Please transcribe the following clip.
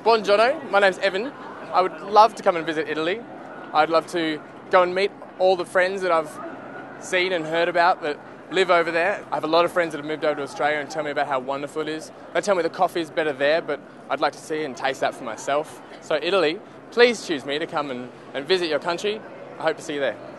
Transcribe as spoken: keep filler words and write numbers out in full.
Buongiorno, my name's Evan. I would love to come and visit Italy. I'd love to go and meet all the friends that I've seen and heard about that live over there. I have a lot of friends that have moved over to Australia and tell me about how wonderful it is. They tell me the coffee is better there, but I'd like to see and taste that for myself. So Italy, please choose me to come and, and visit your country. I hope to see you there.